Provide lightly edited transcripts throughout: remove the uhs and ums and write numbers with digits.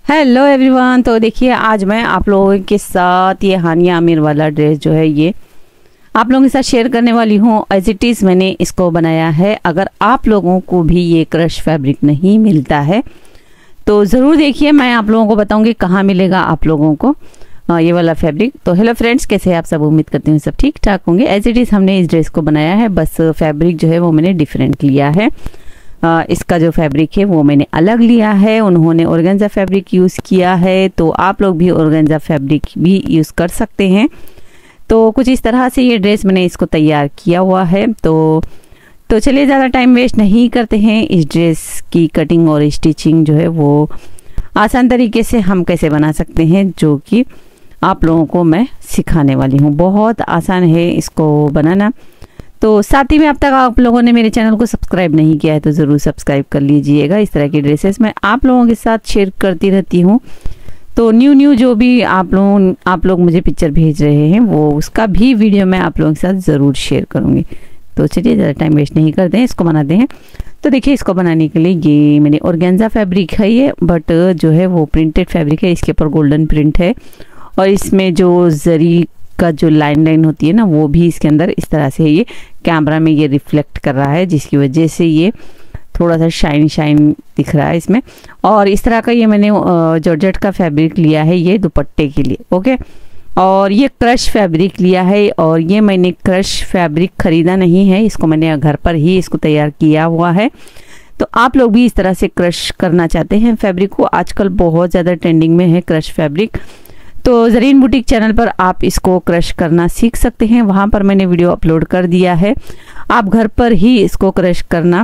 Hello everyone. तो देखिए आज मैं आप लोगों के साथ ये हानिया आमिर वाला ड्रेस जो है ये आप लोगों के साथ शेयर करने वाली हूँ। एज इट इज़ मैंने इसको बनाया है। अगर आप लोगों को भी ये क्रश फैब्रिक नहीं मिलता है तो ज़रूर देखिए, मैं आप लोगों को बताऊंगी कहाँ मिलेगा आप लोगों को ये वाला फैब्रिक। तो हेलो फ्रेंड्स, कैसे हैं आप सब? उम्मीद करती हूँ सब ठीक ठाक होंगे। एज इट इज़ हमने इस ड्रेस को बनाया है, बस फैब्रिक जो है वो मैंने डिफरेंट लिया है। इसका जो फैब्रिक है वो मैंने अलग लिया है। उन्होंने ऑर्गेन्जा फैब्रिक यूज़ किया है, तो आप लोग भी ऑर्गेन्जा फैब्रिक भी यूज़ कर सकते हैं। तो कुछ इस तरह से ये ड्रेस मैंने इसको तैयार किया हुआ है। तो चलिए ज़्यादा टाइम वेस्ट नहीं करते हैं। इस ड्रेस की कटिंग और स्टिचिंग जो है वो आसान तरीके से हम कैसे बना सकते हैं, जो कि आप लोगों को मैं सिखाने वाली हूँ। बहुत आसान है इसको बनाना। तो साथ ही में अब तक आप लोगों ने मेरे चैनल को सब्सक्राइब नहीं किया है तो ज़रूर सब्सक्राइब कर लीजिएगा। इस तरह की ड्रेसेस मैं आप लोगों के साथ शेयर करती रहती हूँ। तो न्यू जो भी आप लोग मुझे पिक्चर भेज रहे हैं वो उसका भी वीडियो मैं आप लोगों के साथ ज़रूर शेयर करूँगी। तो चलिए ज़्यादा टाइम वेस्ट नहीं करते हैं, इसको बनाते हैं। तो देखिए इसको बनाने के लिए ये मैंने ऑर्गेन्जा फैब्रिक है ये, बट जो है वो प्रिंटेड फैब्रिक है। इसके ऊपर गोल्डन प्रिंट है और इसमें जो जरी का जो लाइन होती है ना वो भी इसके अंदर इस तरह से ये कैमरा में ये रिफ्लेक्ट कर रहा है, जिसकी वजह से ये थोड़ा सा शाइन दिख रहा है इसमें। और इस तरह का ये मैंने जॉर्जेट का फैब्रिक लिया है ये दुपट्टे के लिए, ओके। और ये क्रश फैब्रिक लिया है, और ये मैंने क्रश फैब्रिक खरीदा नहीं है, इसको मैंने घर पर ही इसको तैयार किया हुआ है। तो आप लोग भी इस तरह से क्रश करना चाहते हैं फैब्रिक को, आजकल बहुत ज़्यादा ट्रेंडिंग में है क्रश फैब्रिक। तो ज़रीन बुटीक चैनल पर आप इसको क्रश करना सीख सकते हैं, वहाँ पर मैंने वीडियो अपलोड कर दिया है। आप घर पर ही इसको क्रश करना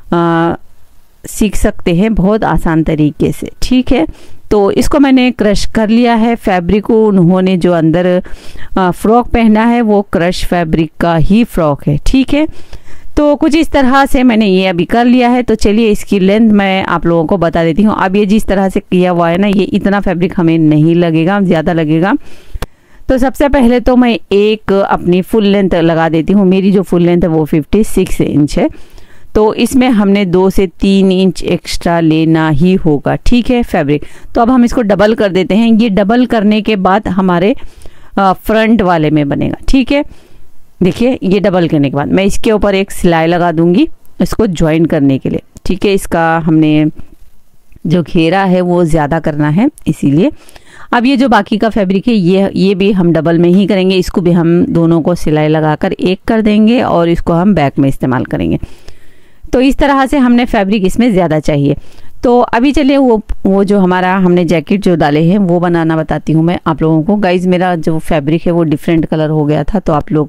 सीख सकते हैं बहुत आसान तरीके से, ठीक है। तो इसको मैंने क्रश कर लिया है फैब्रिक को। उन्होंने जो अंदर फ्रॉक पहना है वो क्रश फैब्रिक का ही फ्रॉक है, ठीक है। तो कुछ इस तरह से मैंने ये अभी कर लिया है। तो चलिए इसकी लेंथ मैं आप लोगों को बता देती हूँ। अब ये जिस तरह से किया हुआ है ना, ये इतना फैब्रिक हमें नहीं लगेगा, ज़्यादा लगेगा। तो सबसे पहले तो मैं एक अपनी फुल लेंथ लगा देती हूँ। मेरी जो फुल लेंथ है वो 56 इंच है, तो इसमें हमने 2 से 3 इंच एक्स्ट्रा लेना ही होगा, ठीक है, फैब्रिक। तो अब हम इसको डबल कर देते हैं। ये डबल करने के बाद हमारे फ्रंट वाले में बनेगा, ठीक है। देखिए ये डबल करने के बाद मैं इसके ऊपर एक सिलाई लगा दूंगी इसको ज्वाइन करने के लिए, ठीक है। इसका हमने जो घेरा है वो ज़्यादा करना है, इसीलिए अब ये जो बाकी का फैब्रिक है ये भी हम डबल में ही करेंगे। इसको भी हम दोनों को सिलाई लगाकर एक कर देंगे और इसको हम बैक में इस्तेमाल करेंगे। तो इस तरह से हमने फैब्रिक इसमें ज़्यादा चाहिए। तो अभी चलिए वो जो हमारा हमने जैकेट जो डाले हैं वो बनाना बताती हूँ मैं आप लोगों को। गाइज मेरा जो फैब्रिक है वो डिफरेंट कलर हो गया था, तो आप लोग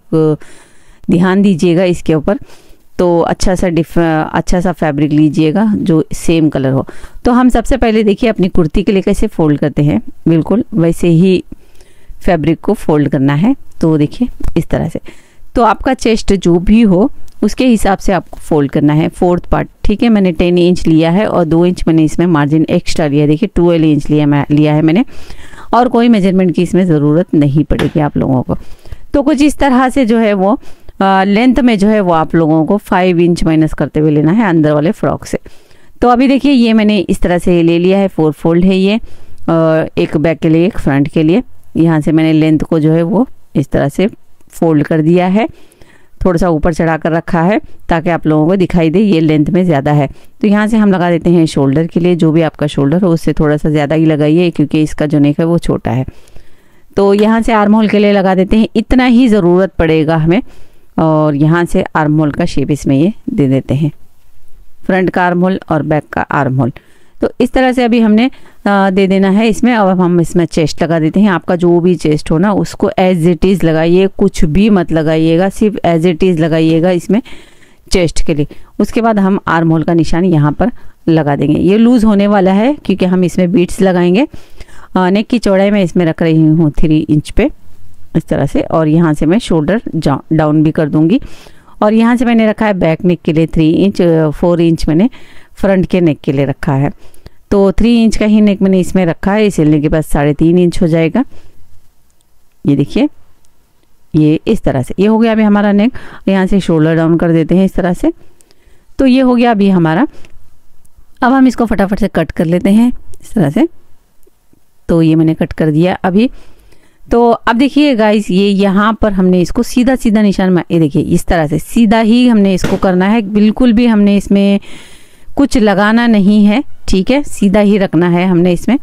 ध्यान दीजिएगा इसके ऊपर। तो अच्छा सा फैब्रिक लीजिएगा जो सेम कलर हो। तो हम सबसे पहले देखिए अपनी कुर्ती के लिए कैसे फोल्ड करते हैं, बिल्कुल वैसे ही फैब्रिक को फोल्ड करना है। तो देखिए इस तरह से। तो आपका चेस्ट जो भी हो उसके हिसाब से आपको फोल्ड करना है, 4th पार्ट, ठीक है। मैंने 10 इंच लिया है और 2 इंच मैंने इसमें मार्जिन एक्स्ट्रा लिया। देखिए 12 इंच लिया है मैंने, और कोई मेजरमेंट की इसमें ज़रूरत नहीं पड़ेगी आप लोगों को। तो कुछ इस तरह से जो है वो लेंथ में जो है वो आप लोगों को 5 इंच माइनस करते हुए लेना है अंदर वाले फ्रॉक से। तो अभी देखिए ये मैंने इस तरह से ले लिया है, 4 फोल्ड है ये, एक बैक के लिए एक फ्रंट के लिए। यहाँ से मैंने लेंथ को जो है वो इस तरह से फोल्ड कर दिया है, थोड़ा सा ऊपर चढ़ा कर रखा है ताकि आप लोगों को दिखाई दे ये लेंथ में ज़्यादा है। तो यहाँ से हम लगा देते हैं शोल्डर के लिए, जो भी आपका शोल्डर हो उससे थोड़ा सा ज़्यादा ही लगाइए क्योंकि इसका जो नेक है वो छोटा है। तो यहाँ से आर्म होल के लिए लगा देते हैं, इतना ही ज़रूरत पड़ेगा हमें। और यहाँ से आर्म होल का शेप इसमें ये दे देते हैं, फ्रंट का आर्म होल और बैक का आर्म होल। तो इस तरह से अभी हमने दे देना है इसमें। अब हम इसमें चेस्ट लगा देते हैं। आपका जो भी चेस्ट हो ना उसको एज इट इज़ लगाइए, कुछ भी मत लगाइएगा, सिर्फ एज इट इज़ लगाइएगा इसमें चेस्ट के लिए। उसके बाद हम आर्म होल का निशान यहाँ पर लगा देंगे। ये लूज़ होने वाला है क्योंकि हम इसमें बीट्स लगाएंगे। नेक की चौड़ाई मैं इसमें रख रही हूँ 3 इंच पे इस तरह से, और यहाँ से मैं शोल्डर डाउन भी कर दूँगी। और यहाँ से मैंने रखा है बैक नेक के लिए 3 इंच, 4 इंच मैंने फ्रंट के नेक के लिए रखा है। तो 3 इंच का ही नेक मैंने इसमें रखा है, इस सिलने के बाद 3.5 इंच हो जाएगा। ये देखिए ये इस तरह से ये हो गया अभी हमारा नेक। यहाँ से शोल्डर डाउन कर देते हैं इस तरह से। तो ये हो गया अभी हमारा। अब हम इसको फटाफट से कट कर लेते हैं इस तरह से। तो ये मैंने कट कर दिया अभी। तो अब देखिए गाइस, ये यहाँ पर हमने इसको सीधा सीधा निशान, ये देखिए इस तरह से सीधा ही हमने इसको करना है, बिल्कुल भी हमने इसमें कुछ लगाना नहीं है, ठीक है, सीधा ही रखना है हमने इसमें।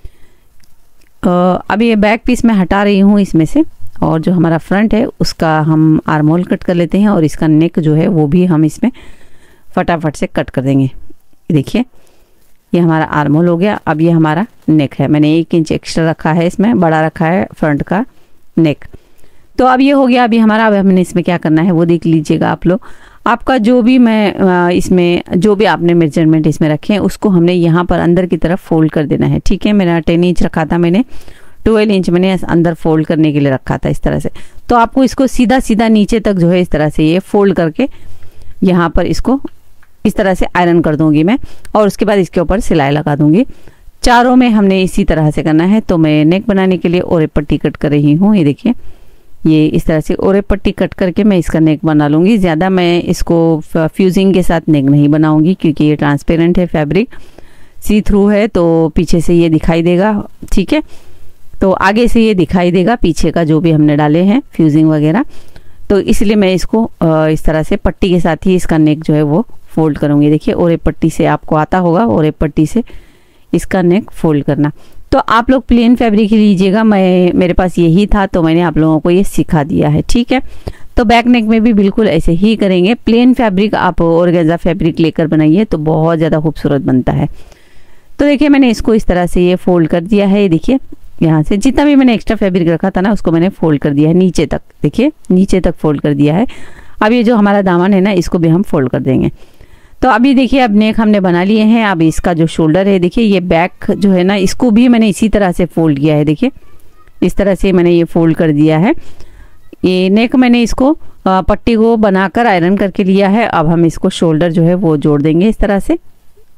अब ये बैक पीस मैं हटा रही हूँ इसमें से, और जो हमारा फ्रंट है उसका हम आर्म होल कट कर लेते हैं, और इसका नेक जो है वो भी हम इसमें फटाफट से कट कर देंगे। देखिए ये हमारा आर्म होल हो गया। अब ये हमारा नेक है, मैंने 1 इंच एक्स्ट्रा रखा है, इसमें बड़ा रखा है फ्रंट का नेक। तो अब ये हो गया अभी हमारा। अब हमने इसमें क्या करना है वो देख लीजिएगा आप लोग। आपका जो भी मैं इसमें जो भी आपने मेजरमेंट इसमें रखे हैं उसको हमने यहाँ पर अंदर की तरफ फोल्ड कर देना है, ठीक है। मेरा 10 इंच रखा था मैंने, 12 इंच मैंने अंदर फोल्ड करने के लिए रखा था इस तरह से। तो आपको इसको सीधा सीधा नीचे तक जो है इस तरह से ये फोल्ड करके यहाँ पर इसको इस तरह से आयरन कर दूंगी मैं, और उसके बाद इसके ऊपर सिलाई लगा दूंगी। चारों में हमने इसी तरह से करना है। तो मैं नेक बनाने के लिए ओरे पट्टी कट कर रही हूँ। ये देखिए ये इस तरह से ओरे पट्टी कट करके मैं इसका नेक बना लूँगी। ज़्यादा मैं इसको फ्यूजिंग के साथ नेक नहीं बनाऊँगी, क्योंकि ये ट्रांसपेरेंट है, फैब्रिक सी थ्रू है, तो पीछे से ये दिखाई देगा, ठीक है। तो आगे से ये दिखाई देगा पीछे का जो भी हमने डाले हैं फ्यूजिंग वगैरह। तो इसलिए मैं इसको इस तरह से पट्टी के साथ ही इसका नेक जो है वो फोल्ड करूँगी। देखिए ओरे पट्टी से आपको आता होगा, ओरे पट्टी से इसका नेक फोल्ड करना। तो आप लोग प्लेन फैब्रिक ही लीजिएगा, मेरे पास यही था तो मैंने आप लोगों को ये सिखा दिया है, ठीक है। तो बैक नेक में भी बिल्कुल ऐसे ही करेंगे। प्लेन फैब्रिक आप ऑर्गेन्जा फैब्रिक लेकर बनाइए तो बहुत ज़्यादा खूबसूरत बनता है। तो देखिए मैंने इसको इस तरह से ये फोल्ड कर दिया है। देखिए यहाँ से जितना भी मैंने एक्स्ट्रा फैब्रिक रखा था ना उसको मैंने फोल्ड कर दिया है नीचे तक, देखिए नीचे तक फोल्ड कर दिया है। अब ये जो हमारा दामन है ना इसको भी हम फोल्ड कर देंगे। तो अभी देखिए अब नेक हमने बना लिए हैं। अब इसका जो शोल्डर है देखिए ये बैक जो है ना इसको भी मैंने इसी तरह से फोल्ड किया है। देखिए इस तरह से मैंने ये फोल्ड कर दिया है। ये नेक मैंने इसको पट्टी को बनाकर आयरन करके लिया है। अब हम इसको शोल्डर जो है वो जोड़ देंगे इस तरह से।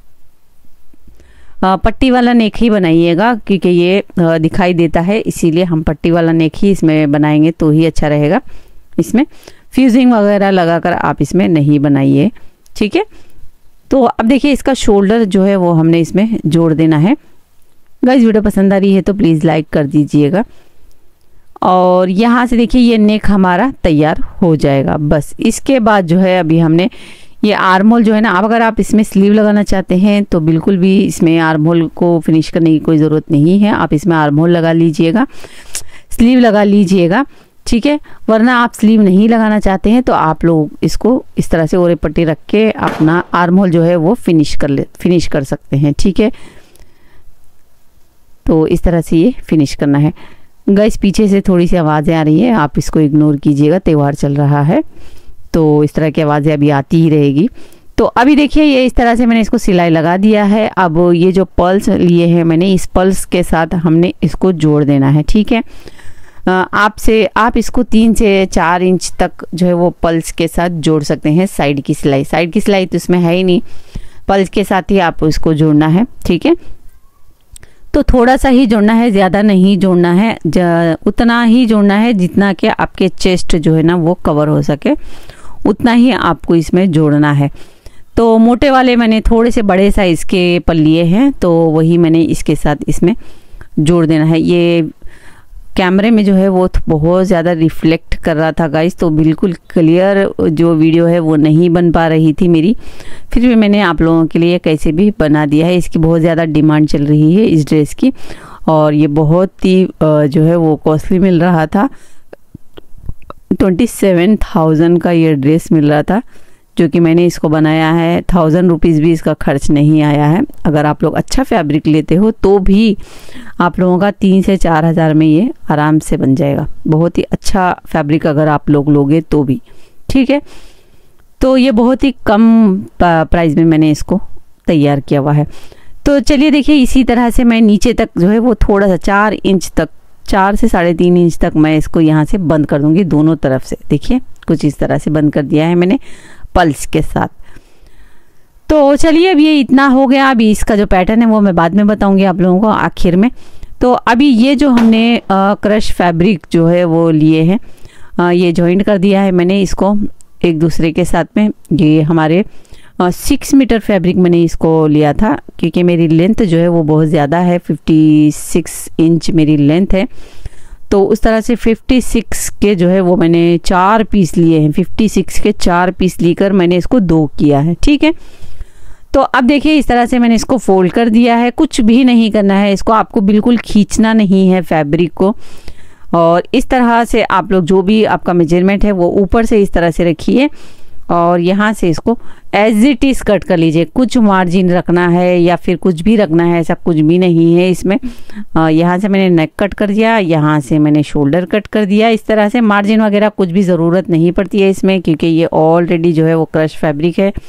पट्टी वाला नेक ही बनाइएगा क्योंकि ये दिखाई देता है, इसीलिए हम पट्टी वाला नेक ही इसमें बनाएंगे तो ही अच्छा रहेगा। इसमें फ्यूजिंग वगैरह लगाकर आप इसमें नहीं बनाइए, ठीक है। तो अब देखिए इसका शोल्डर जो है वो हमने इसमें जोड़ देना है। गाइस वीडियो पसंद आ रही है तो प्लीज़ लाइक कर दीजिएगा। और यहाँ से देखिए ये नेक हमारा तैयार हो जाएगा। बस इसके बाद जो है अभी हमने ये आर्म होल जो है ना, अब अगर आप इसमें स्लीव लगाना चाहते हैं तो बिल्कुल भी इसमें आर्म होल को फिनिश करने की कोई ज़रूरत नहीं है। आप इसमें आर्म होल लगा लीजिएगा, स्लीव लगा लीजिएगा, ठीक है। वरना आप स्लीव नहीं लगाना चाहते हैं तो आप लोग इसको इस तरह से ओरे पट्टी रख के अपना आर्म होल जो है वो फिनिश कर सकते हैं, ठीक है। तो इस तरह से ये फिनिश करना है। गाइस पीछे से थोड़ी सी आवाज़ें आ रही है, आप इसको इग्नोर कीजिएगा, त्यौहार चल रहा है तो इस तरह की आवाज़ें अभी आती ही रहेगी। तो अभी देखिए ये इस तरह से मैंने इसको सिलाई लगा दिया है। अब ये जो पल्स लिए हैं मैंने, इस पल्स के साथ हमने इसको जोड़ देना है, ठीक है। आप इसको 3 से 4 इंच तक जो है वो पल्स के साथ जोड़ सकते हैं। साइड की सिलाई तो इसमें है ही नहीं, पल्स के साथ ही आपको इसको जोड़ना है, ठीक है। तो थोड़ा सा ही जोड़ना है, ज़्यादा नहीं जोड़ना है, उतना ही जोड़ना है जितना कि आपके चेस्ट जो है ना वो कवर हो सके, उतना ही आपको इसमें जोड़ना है। तो मोटे वाले मैंने थोड़े से बड़े साइज़ के पल लिए हैं तो वही मैंने इसके साथ इसमें जोड़ देना है। ये कैमरे में जो है वो बहुत ज़्यादा रिफ्लेक्ट कर रहा था गाइस, तो बिल्कुल क्लियर जो वीडियो है वो नहीं बन पा रही थी मेरी, फिर भी मैंने आप लोगों के लिए कैसे भी बना दिया है। इसकी बहुत ज़्यादा डिमांड चल रही है इस ड्रेस की, और ये बहुत ही जो है वो कॉस्टली मिल रहा था। 27,000 का ये ड्रेस मिल रहा था, जो कि मैंने इसको बनाया है 1000 रुपीज़ भी इसका खर्च नहीं आया है। अगर आप लोग अच्छा फैब्रिक लेते हो तो भी आप लोगों का 3 से 4 हज़ार में ये आराम से बन जाएगा। बहुत ही अच्छा फैब्रिक अगर आप लोग लोगे तो भी, ठीक है। तो ये बहुत ही कम प्राइस में मैंने इसको तैयार किया हुआ है। तो चलिए देखिए इसी तरह से मैं नीचे तक जो है वो थोड़ा सा 4 इंच तक, 4 से 3.5 इंच तक मैं इसको यहाँ से बंद कर दूंगी दोनों तरफ से। देखिए कुछ इस तरह से बंद कर दिया है मैंने पल्स के साथ। तो चलिए अब ये इतना हो गया। अभी इसका जो पैटर्न है वो मैं बाद में बताऊंगी आप लोगों को आखिर में। तो अभी ये जो हमने क्रश फैब्रिक जो है वो लिए हैं, ये जॉइंट कर दिया है मैंने इसको एक दूसरे के साथ में। ये हमारे 6 मीटर फैब्रिक मैंने इसको लिया था, क्योंकि मेरी लेंथ जो है वो बहुत ज़्यादा है, 56 इंच मेरी लेंथ है। तो उस तरह से 56 के जो है वो मैंने 4 पीस लिए हैं, 56 के 4 पीस लेकर मैंने इसको 2 किया है, ठीक है। तो अब देखिए इस तरह से मैंने इसको फोल्ड कर दिया है। कुछ भी नहीं करना है इसको, आपको बिल्कुल खींचना नहीं है फैब्रिक को। और इस तरह से आप लोग जो भी आपका मेजरमेंट है वो ऊपर से इस तरह से रखिए और यहाँ से इसको एज इट इज कट कर लीजिए। कुछ मार्जिन रखना है या फिर कुछ भी रखना है, ऐसा कुछ भी नहीं है इसमें। यहाँ से मैंने नेक कट कर दिया, यहाँ से मैंने शोल्डर कट कर दिया। इस तरह से मार्जिन वगैरह कुछ भी ज़रूरत नहीं पड़ती है इसमें, क्योंकि ये ऑलरेडी जो है वो क्रश फैब्रिक है,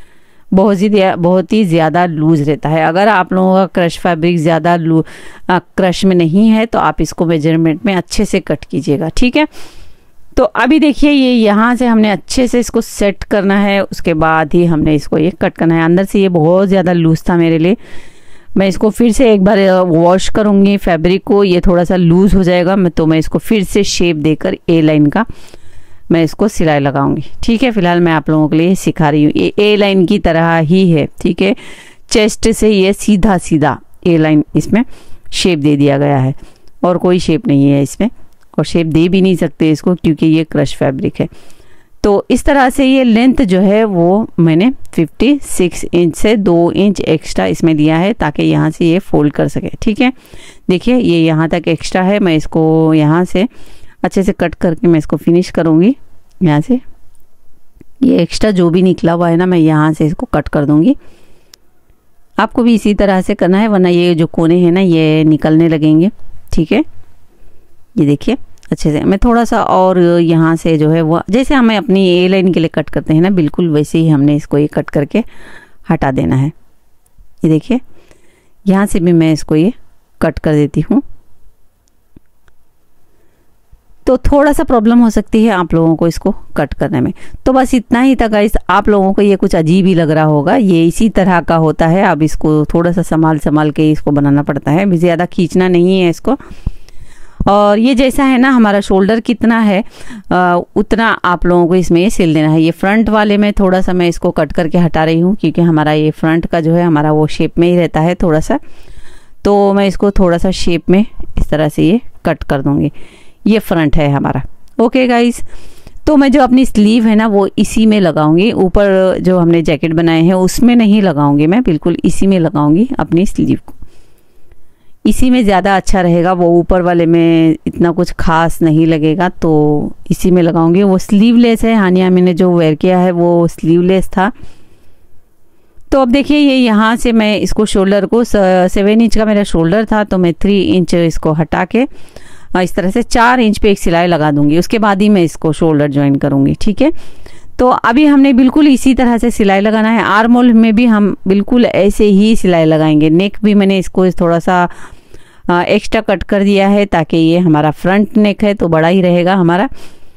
बहुत ही ज़्यादा लूज रहता है। अगर आप लोगों का क्रश फैब्रिक ज़्यादा क्रश में नहीं है तो आप इसको मेजरमेंट में अच्छे से कट कीजिएगा, ठीक है। तो अभी देखिए ये यहाँ से हमने अच्छे से इसको सेट करना है, उसके बाद ही हमने इसको ये कट करना है। अंदर से ये बहुत ज़्यादा लूज था मेरे लिए, मैं इसको फिर से एक बार वॉश करूँगी फैब्रिक को, ये थोड़ा सा लूज हो जाएगा। तो मैं इसको फिर से शेप देकर ए लाइन का मैं इसको सिलाई लगाऊंगी, ठीक है। फिलहाल मैं आप लोगों के लिए सिखा रही हूँ, ये ए लाइन की तरह ही है, ठीक है। चेस्ट से ये सीधा सीधा ए लाइन इसमें शेप दे दिया गया है, और कोई शेप नहीं है इसमें, और शेप दे भी नहीं सकते इसको क्योंकि ये क्रश फैब्रिक है। तो इस तरह से ये लेंथ जो है वो मैंने 56 इंच से 2 इंच एक्स्ट्रा इसमें दिया है, ताकि यहाँ से ये फोल्ड कर सके, ठीक है। देखिए ये यहाँ तक एक्स्ट्रा है, मैं इसको यहाँ से अच्छे से कट करके मैं इसको फिनिश करूँगी। यहाँ से ये एक्स्ट्रा जो भी निकला हुआ है ना, मैं यहाँ से इसको कट कर दूँगी। आपको भी इसी तरह से करना है, वरना ये जो कोने हैं ना ये निकलने लगेंगे, ठीक है। ये देखिए अच्छे से मैं थोड़ा सा और यहाँ से जो है वो जैसे हमें अपनी ए लाइन के लिए कट करते हैं ना, बिल्कुल वैसे ही हमने इसको ये कट करके हटा देना है। ये देखिए यहाँ से भी मैं इसको ये कट कर देती हूँ। तो थोड़ा सा प्रॉब्लम हो सकती है आप लोगों को इसको कट करने में। तो बस इतना ही था गाइस। आप लोगों को ये कुछ अजीब ही लग रहा होगा, ये इसी तरह का होता है। अब इसको थोड़ा सा संभाल के इसको बनाना पड़ता है, भी ज़्यादा खींचना नहीं है इसको। और ये जैसा है ना हमारा शोल्डर कितना है उतना आप लोगों को इसमें सिल देना है। ये फ्रंट वाले में थोड़ा सा मैं इसको कट करके हटा रही हूँ, क्योंकि हमारा ये फ्रंट का जो है हमारा वो शेप में ही रहता है थोड़ा सा। तो मैं इसको थोड़ा सा शेप में इस तरह से ये कट कर दूँगी। ये फ्रंट है हमारा, ओके गाइस। तो मैं जो अपनी स्लीव है ना वो इसी में लगाऊंगी, ऊपर जो हमने जैकेट बनाए हैं उसमें नहीं लगाऊंगी, मैं बिल्कुल इसी में लगाऊंगी अपनी स्लीव को। इसी में ज़्यादा अच्छा रहेगा, वो ऊपर वाले में इतना कुछ खास नहीं लगेगा, तो इसी में लगाऊंगी। वो स्लीवलेस है, हानिया मैंने जो वेयर किया है वो स्लीवलेस था। तो अब देखिए ये यहाँ से मैं इसको शोल्डर को 7 इंच का मेरा शोल्डर था, तो मैं 3 इंच इसको हटा के इस तरह से 4 इंच पे एक सिलाई लगा दूंगी। उसके बाद ही मैं इसको शोल्डर ज्वाइन करूंगी, ठीक है। तो अभी हमने बिल्कुल इसी तरह से सिलाई लगाना है। आर्म होल में भी हम बिल्कुल ऐसे ही सिलाई लगाएंगे। नेक भी मैंने इसको थोड़ा सा एक्स्ट्रा कट कर दिया है, ताकि ये हमारा फ्रंट नेक है तो बड़ा ही रहेगा हमारा।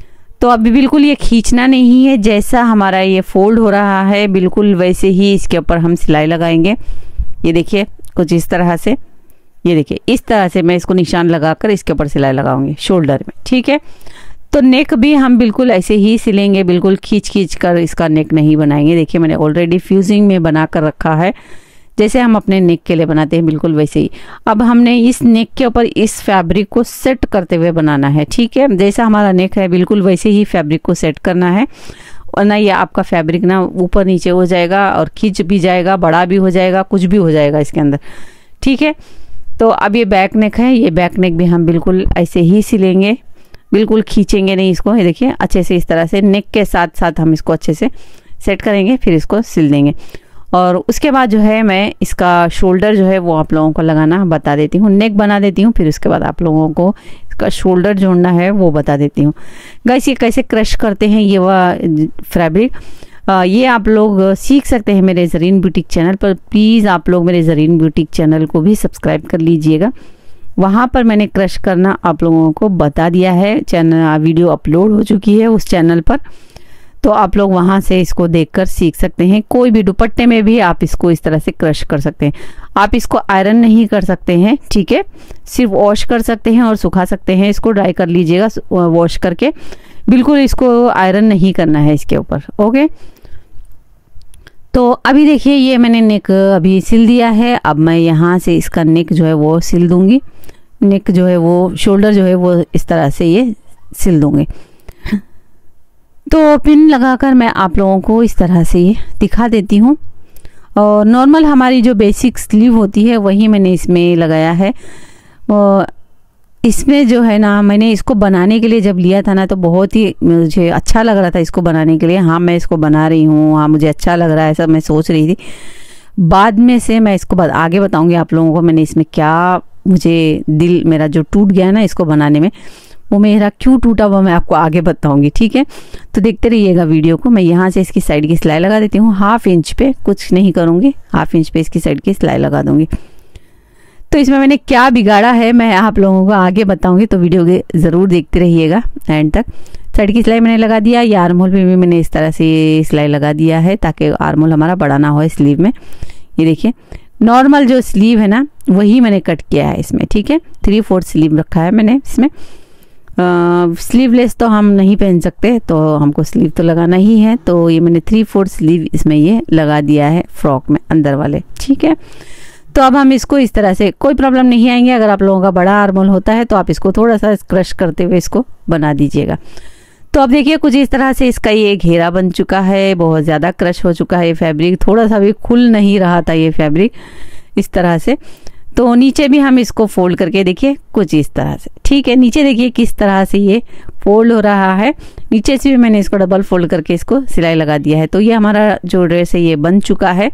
तो अभी बिल्कुल ये खींचना नहीं है, जैसा हमारा ये फोल्ड हो रहा है बिल्कुल वैसे ही इसके ऊपर हम सिलाई लगाएंगे। ये देखिए कुछ इस तरह से, ये देखिए इस तरह से मैं इसको निशान लगाकर इसके ऊपर सिलाई लगाऊंगी शोल्डर में, ठीक है। तो नेक भी हम बिल्कुल ऐसे ही सिलेंगे, बिल्कुल खींच कर इसका नेक नहीं बनाएंगे। देखिए मैंने ऑलरेडी फ्यूजिंग में बना कर रखा है, जैसे हम अपने नेक के लिए बनाते हैं बिल्कुल वैसे ही। अब हमने इस नेक के ऊपर इस फैब्रिक को सेट करते हुए बनाना है, ठीक है। जैसा हमारा नेक है बिल्कुल वैसे ही फैब्रिक को सेट करना है, वरना ये आपका फैब्रिक ना ऊपर नीचे हो जाएगा और खींच भी जाएगा, बड़ा भी हो जाएगा, कुछ भी हो जाएगा इसके अंदर, ठीक है। तो अब ये बैक नेक है, ये बैक नेक भी हम बिल्कुल ऐसे ही सिलेंगे, बिल्कुल खींचेंगे नहीं इसको। ये देखिए अच्छे से इस तरह से नेक के साथ साथ हम इसको अच्छे से सेट करेंगे, फिर इसको सिल देंगे। और उसके बाद जो है मैं इसका शोल्डर जो है वो आप लोगों को लगाना बता देती हूँ। नेक बना देती हूँ, फिर उसके बाद आप लोगों को इसका शोल्डर जोड़ना है वो बता देती हूँ। गाइस ये कैसे क्रश करते हैं ये वह फैब्रिक, ये आप लोग सीख सकते हैं मेरे ज़रीन बुटीक चैनल पर। प्लीज़ आप लोग मेरे ज़रीन बुटीक चैनल को भी सब्सक्राइब कर लीजिएगा, वहाँ पर मैंने क्रश करना आप लोगों को बता दिया है। चैनल वीडियो अपलोड हो चुकी है उस चैनल पर, तो आप लोग वहाँ से इसको देखकर सीख सकते हैं। कोई भी दुपट्टे में भी आप इसको इस तरह से क्रश कर सकते हैं। आप इसको आयरन नहीं कर सकते हैं, ठीक है, सिर्फ वॉश कर सकते हैं और सुखा सकते हैं। इसको ड्राई कर लीजिएगा वॉश करके, बिल्कुल इसको आयरन नहीं करना है इसके ऊपर, ओके। तो अभी देखिए ये मैंने नेक अभी सिल दिया है। अब मैं यहाँ से इसका नेक जो है वो सिल दूंगी। नेक जो है वो शोल्डर जो है वो इस तरह से ये सिल दूंगी। तो पिन लगाकर मैं आप लोगों को इस तरह से ये दिखा देती हूँ। और नॉर्मल हमारी जो बेसिक स्लीव होती है वही मैंने इसमें लगाया है। और इसमें जो है ना, मैंने इसको बनाने के लिए जब लिया था ना तो बहुत ही मुझे अच्छा लग रहा था इसको बनाने के लिए। हाँ मैं इसको बना रही हूँ, हाँ मुझे अच्छा लग रहा है, ऐसा मैं सोच रही थी। बाद में से मैं इसको आगे बताऊंगी आप लोगों को मैंने इसमें क्या, मुझे दिल मेरा जो टूट गया ना इसको बनाने में, वो मेरा क्यों टूटा वो मैं आपको आगे बताऊंगी, ठीक है। तो देखते रहिएगा वीडियो को। मैं यहाँ से इसकी साइड की सिलाई लगा देती हूँ। 1/2 इंच पे, कुछ नहीं करूँगी, 1/2 इंच पे इसकी साइड की सिलाई लगा दूंगी। तो इसमें मैंने क्या बिगाड़ा है मैं आप लोगों को आगे बताऊंगी, तो वीडियो के ज़रूर देखते रहिएगा एंड तक। साइड की सिलाई मैंने लगा दिया। ये आर्महोल पे भी मैंने इस तरह से सिलाई लगा दिया है ताकि आर्महोल हमारा बड़ा ना हो स्लीव में। ये देखिए नॉर्मल जो स्लीव है ना वही मैंने कट किया है इसमें, ठीक है। 3/4 स्लीव रखा है मैंने इसमें। स्लीवलेस तो हम नहीं पहन सकते, तो हमको स्लीव तो लगाना ही है। तो ये मैंने 3/4 स्लीव इसमें ये लगा दिया है फ्रॉक में अंदर वाले, ठीक है। तो अब हम इसको इस तरह से, कोई प्रॉब्लम नहीं आएंगे। अगर आप लोगों का बड़ा आर्महोल होता है तो आप इसको थोड़ा सा क्रश करते हुए इसको बना दीजिएगा। तो अब देखिए कुछ इस तरह से इसका ये घेरा बन चुका है। बहुत ज़्यादा क्रश हो चुका है ये फैब्रिक, थोड़ा सा भी खुल नहीं रहा था ये फैब्रिक इस तरह से। तो नीचे भी हम इसको फोल्ड करके देखिए कुछ इस तरह से, ठीक है। नीचे देखिए किस तरह से ये फोल्ड हो रहा है। नीचे से भी मैंने इसको डबल फोल्ड करके इसको सिलाई लगा दिया है। तो ये हमारा जो ड्रेस है ये बन चुका है।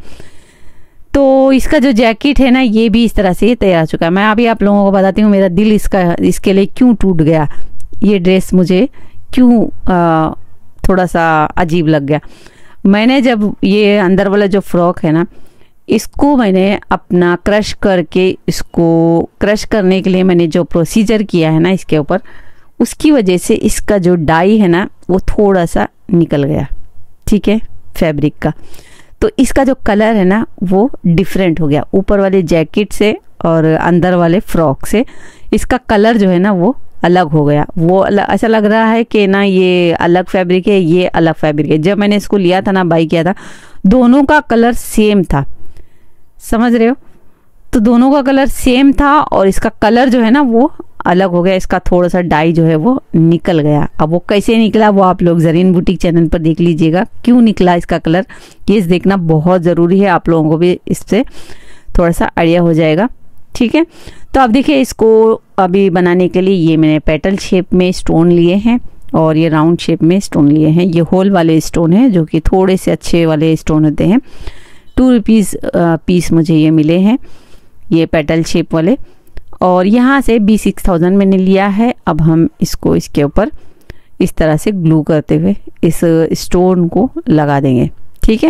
तो इसका जो जैकेट है ना ये भी इस तरह से ये तैयार चुका है। मैं अभी आप लोगों को बताती हूँ मेरा दिल इसके लिए क्यों टूट गया। ये ड्रेस मुझे क्यों थोड़ा सा अजीब लग गया। मैंने जब ये अंदर वाला जो फ्रॉक है ना इसको मैंने अपना क्रश करके, इसको क्रश करने के लिए मैंने जो प्रोसीजर किया है ना इसके ऊपर, उसकी वजह से इसका जो डाई है ना वो थोड़ा सा निकल गया, ठीक है, फैब्रिक का। तो इसका जो कलर है ना वो डिफरेंट हो गया ऊपर वाले जैकेट से और अंदर वाले फ्रॉक से। इसका कलर जो है ना वो अलग हो गया। वो ऐसा लग रहा है कि ना ये अलग फैब्रिक है, ये अलग फैब्रिक है। जब मैंने इसको लिया था ना, बाई किया था, दोनों का कलर सेम था, समझ रहे हो। तो दोनों का कलर सेम था और इसका कलर जो है ना वो अलग हो गया। इसका थोड़ा सा डाई जो है वो निकल गया। अब वो कैसे निकला वो आप लोग जरीन बुटीक चैनल पर देख लीजिएगा, क्यों निकला इसका कलर, ये देखना बहुत ज़रूरी है। आप लोगों को भी इससे थोड़ा सा आइडिया हो जाएगा, ठीक है। तो अब देखिए इसको अभी बनाने के लिए ये मैंने पेटल शेप में स्टोन लिए हैं और ये राउंड शेप में स्टोन लिए हैं। ये होल वाले स्टोन हैं जो कि थोड़े से अच्छे वाले स्टोन होते हैं। 2 रुपीज़ पीस मुझे ये मिले हैं, ये पेटल शेप वाले। और यहाँ से B6000 मैंने लिया है। अब हम इसको इसके ऊपर इस तरह से ग्लू करते हुए इस स्टोन को लगा देंगे, ठीक है।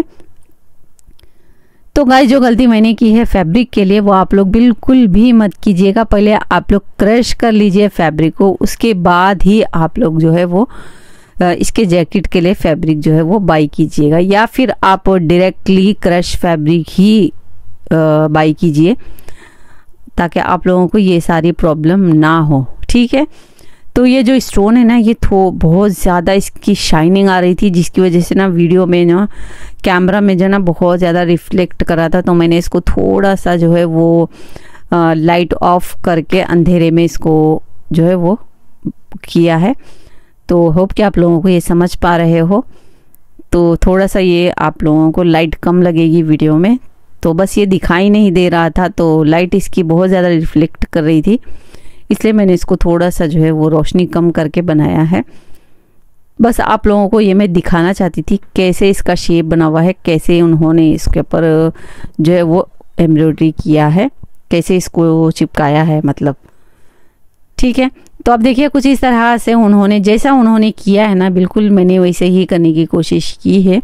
तो गाइस जो गलती मैंने की है फैब्रिक के लिए वो आप लोग बिल्कुल भी मत कीजिएगा। पहले आप लोग क्रश कर लीजिए फैब्रिक को, उसके बाद ही आप लोग जो है वो इसके जैकेट के लिए फैब्रिक जो है वो बाई कीजिएगा, या फिर आप डायरेक्टली क्रश फैब्रिक ही बाई कीजिए ताकि आप लोगों को ये सारी प्रॉब्लम ना हो, ठीक है। तो ये जो स्टोन है ना ये बहुत ज़्यादा इसकी शाइनिंग आ रही थी, जिसकी वजह से ना वीडियो में ना कैमरा में जो ना बहुत ज़्यादा रिफ्लेक्ट कर रहा था। तो मैंने इसको थोड़ा सा जो है वो लाइट ऑफ करके अंधेरे में इसको जो है वो किया है। तो होप कि आप लोगों को ये समझ पा रहे हो। तो थोड़ा सा ये आप लोगों को लाइट कम लगेगी वीडियो में, तो बस ये दिखाई नहीं दे रहा था, तो लाइट इसकी बहुत ज़्यादा रिफ्लेक्ट कर रही थी, इसलिए मैंने इसको थोड़ा सा जो है वो रोशनी कम करके बनाया है। बस आप लोगों को ये मैं दिखाना चाहती थी कैसे इसका शेप बना हुआ है, कैसे उन्होंने इसके ऊपर जो है वो एम्ब्रॉयडरी किया है, कैसे इसको चिपकाया है, मतलब, ठीक है। तो अब देखिए कुछ इस तरह से उन्होंने जैसा उन्होंने किया है ना बिल्कुल मैंने वैसे ही करने की कोशिश की है।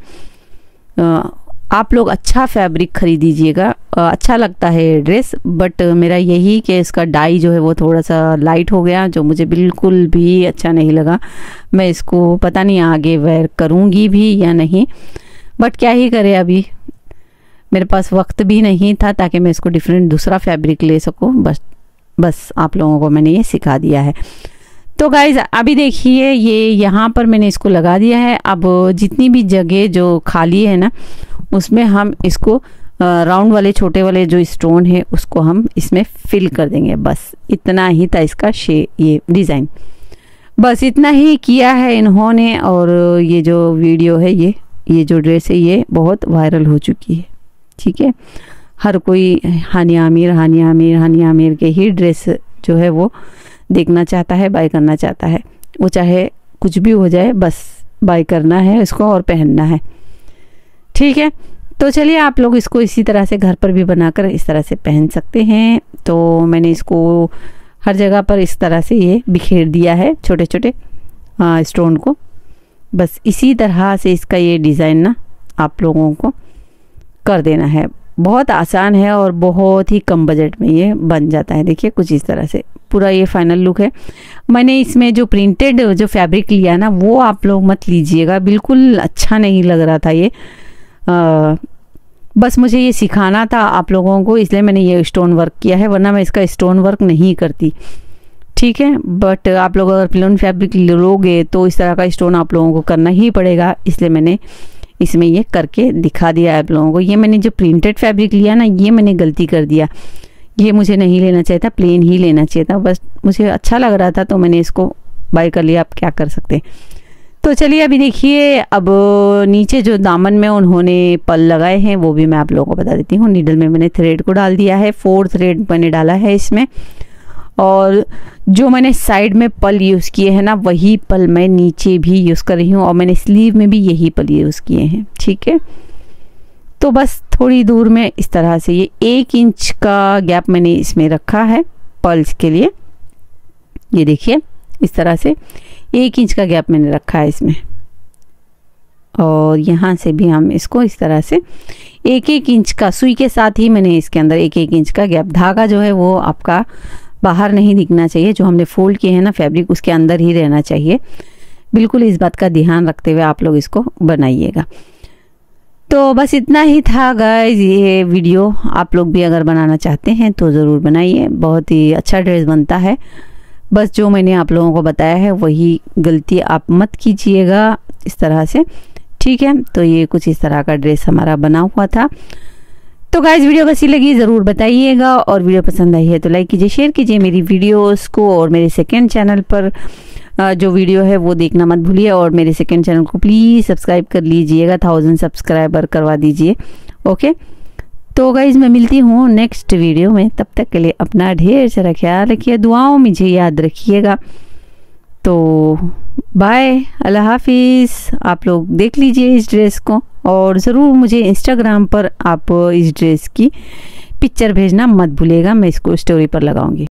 आप लोग अच्छा फैब्रिक खरीदीजिएगा, अच्छा लगता है ड्रेस, बट मेरा यही कि इसका डाई जो है वो थोड़ा सा लाइट हो गया, जो मुझे बिल्कुल भी अच्छा नहीं लगा। मैं इसको पता नहीं आगे वेयर करूँगी भी या नहीं, बट क्या ही करे, अभी मेरे पास वक्त भी नहीं था ताकि मैं इसको डिफरेंट दूसरा फैब्रिक ले सकूँ। बस आप लोगों को मैंने ये सिखा दिया है। तो गाइज अभी देखिए ये यहाँ पर मैंने इसको लगा दिया है। अब जितनी भी जगह जो खाली है ना उसमें हम इसको राउंड वाले छोटे वाले जो स्टोन है उसको हम इसमें फिल कर देंगे। बस इतना ही था इसका ये डिज़ाइन, बस इतना ही किया है इन्होंने। और ये जो वीडियो है ये जो ड्रेस है ये बहुत वायरल हो चुकी है, ठीक है। हर कोई हानिया आमिर के ही ड्रेस जो है वो देखना चाहता है, बाय करना चाहता है। वो चाहे कुछ भी हो जाए बस बाय करना है इसको और पहनना है, ठीक है। तो चलिए आप लोग इसको इसी तरह से घर पर भी बनाकर इस तरह से पहन सकते हैं। तो मैंने इसको हर जगह पर इस तरह से ये बिखेर दिया है छोटे छोटे स्टोन को। बस इसी तरह से इसका ये डिज़ाइन ना आप लोगों को कर देना है। बहुत आसान है और बहुत ही कम बजट में ये बन जाता है। देखिए कुछ इस तरह से पूरा ये फाइनल लुक है। मैंने इसमें जो प्रिंटेड जो फैब्रिक लिया ना वो आप लोग मत लीजिएगा, बिल्कुल अच्छा नहीं लग रहा था ये। बस मुझे ये सिखाना था आप लोगों को, इसलिए मैंने ये स्टोन वर्क किया है, वरना मैं इसका स्टोन वर्क नहीं करती, ठीक है। बट आप लोग अगर प्लेन फैब्रिक लोगे तो इस तरह का स्टोन आप लोगों को करना ही पड़ेगा, इसलिए मैंने इसमें ये करके दिखा दिया आप लोगों को। ये मैंने जो प्रिंटेड फैब्रिक लिया ना ये मैंने गलती कर दिया, ये मुझे नहीं लेना चाहिए था, प्लेन ही लेना चाहिए था। बस मुझे अच्छा लग रहा था तो मैंने इसको बाय कर लिया, आप क्या कर सकते हैं। तो चलिए अभी देखिए अब नीचे जो दामन में उन्होंने पल लगाए हैं वो भी मैं आप लोगों को बता देती हूँ। नीडल में मैंने थ्रेड को डाल दिया है, 4 थ्रेड मैंने डाला है इसमें। और जो मैंने साइड में पल यूज़ किए हैं ना वही पल मैं नीचे भी यूज़ कर रही हूँ, और मैंने स्लीव में भी यही पल यूज़ किए हैं, ठीक है। तो बस थोड़ी दूर में इस तरह से ये 1 इंच का गैप मैंने इसमें रखा है पल्स के लिए। ये देखिए इस तरह से 1 इंच का गैप मैंने रखा है इसमें। और यहाँ से भी हम इसको इस तरह से 1-1 इंच का सुई के साथ ही मैंने इसके अंदर 1-1 इंच का गैप। धागा जो है वो आपका बाहर नहीं दिखना चाहिए, जो हमने फोल्ड किए हैं ना फैब्रिक उसके अंदर ही रहना चाहिए। बिल्कुल इस बात का ध्यान रखते हुए आप लोग इसको बनाइएगा। तो बस इतना ही था गाइज ये वीडियो। आप लोग भी अगर बनाना चाहते हैं तो ज़रूर बनाइए, बहुत ही अच्छा ड्रेस बनता है। बस जो मैंने आप लोगों को बताया है वही गलती आप मत कीजिएगा इस तरह से, ठीक है। तो ये कुछ इस तरह का ड्रेस हमारा बना हुआ था। तो गाइज वीडियो कैसी लगी ज़रूर बताइएगा, और वीडियो पसंद आई है तो लाइक कीजिए, शेयर कीजिए मेरी वीडियोस को। और मेरे सेकंड चैनल पर जो वीडियो है वो देखना मत भूलिए, और मेरे सेकंड चैनल को प्लीज़ सब्सक्राइब कर लीजिएगा, 1000 सब्सक्राइबर करवा दीजिए, ओके। तो गाइज मैं मिलती हूँ नेक्स्ट वीडियो में, तब तक के लिए अपना ढेर सारा ख्याल रखिए, दुआओं में मुझे याद रखिएगा। तो बाय, अल्लाह हाफिज़। आप लोग देख लीजिए इस ड्रेस को, और ज़रूर मुझे इंस्टाग्राम पर आप इस ड्रेस की पिक्चर भेजना मत भूलिएगा, मैं इसको स्टोरी पर लगाऊंगी।